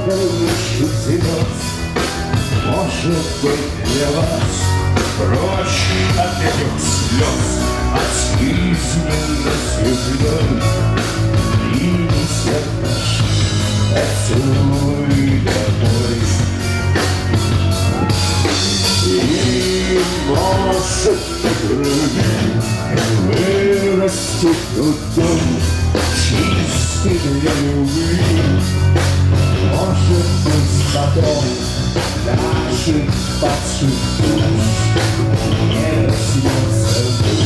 падающих звезд. Может быть, для вас прочь от этих слез, от жизненности вдоль, и не сердишь поцелуй домой. И может быть, груди вырастет тут дом, чистый для любви. Может быть, потом даже подшипнуть не разнется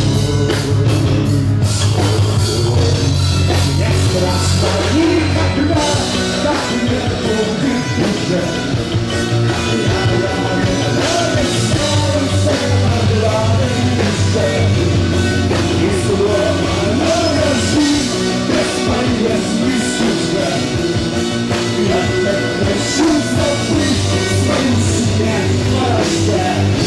боль. Мне страшно никогда, как не будет уже. Я расстался на главной душе, и сломана жизнь бесполезный сюжет. Я так хочу забыть свою смерть в морозе.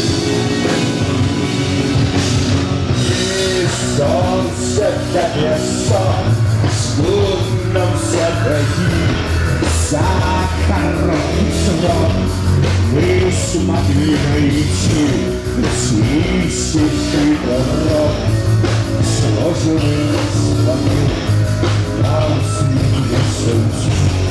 И солнце, как я сон, ждут нам все враги. Сахарный срок мы смогли найти, чистейший дорог, сложенный слоны нам снились уйти.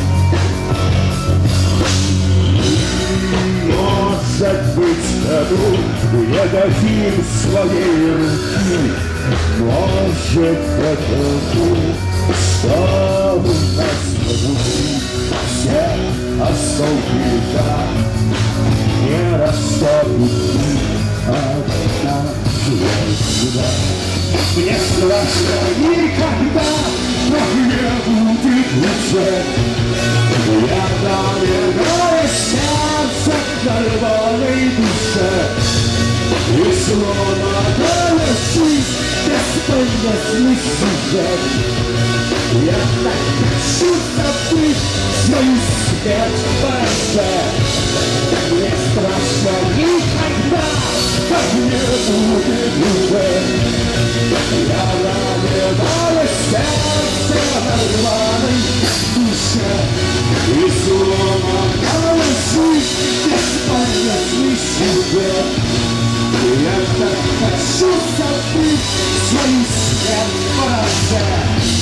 Может быть, году не дадим своей руки. Может, потому что у нас внутри все осколки льда не растопит одна звезда. Мне страшно никогда, но не будет лучше. Я доверяю сердце на рваной душе, и сломанная жизнь бесполезный сюжет. Я так хочу забыть свою смерть в морозе. Мне страшно никогда, как не будет уже. Я доверяю сердце на рваной душе, и сломанная жизнь бесполезный сюжет. Я так хочу забыть свою смерть в морозе.